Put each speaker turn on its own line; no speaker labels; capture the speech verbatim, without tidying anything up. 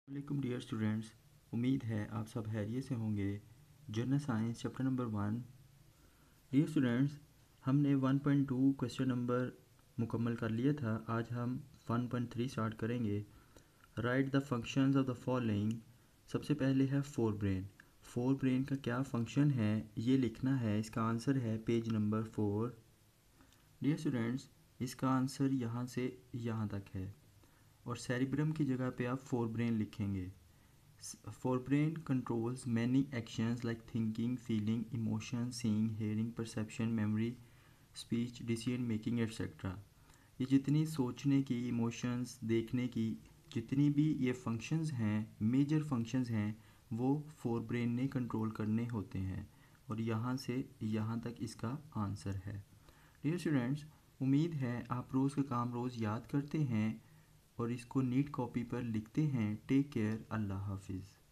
वालेकुम dear students, उम्मीद है आप सब हैरियत से होंगे। General science chapter number one. Dear students, हमने one point two question number मुकम्मल कर लिया था। आज हम वन पॉइंट थ्री स्टार्ट करेंगे। Write the functions of the following. सबसे पहले है फोर ब्रेन। फोर ब्रेन का क्या फंक्शन है ये लिखना है। इसका आंसर है page number four. Dear students, इसका आंसर यहाँ से यहाँ तक है और सेरिब्रम की जगह पे आप फोर ब्रेन लिखेंगे। Forebrain controls many actions like thinking, feeling, emotion, seeing, hearing, perception, memory, speech, decision making, et cetera. ये जितनी सोचने की, इमोशंस, देखने की जितनी भी ये फंक्शंस हैं, मेजर फंक्शंस हैं, वो फोर ब्रेन ने कंट्रोल करने होते हैं। और यहाँ से यहाँ तक इसका आंसर है। डियर स्टूडेंट्स, उम्मीद है आप रोज़ का काम रोज़ याद करते हैं और इसको नीट कॉपी पर लिखते हैं। टेक केयर, अल्लाह हाफिज़।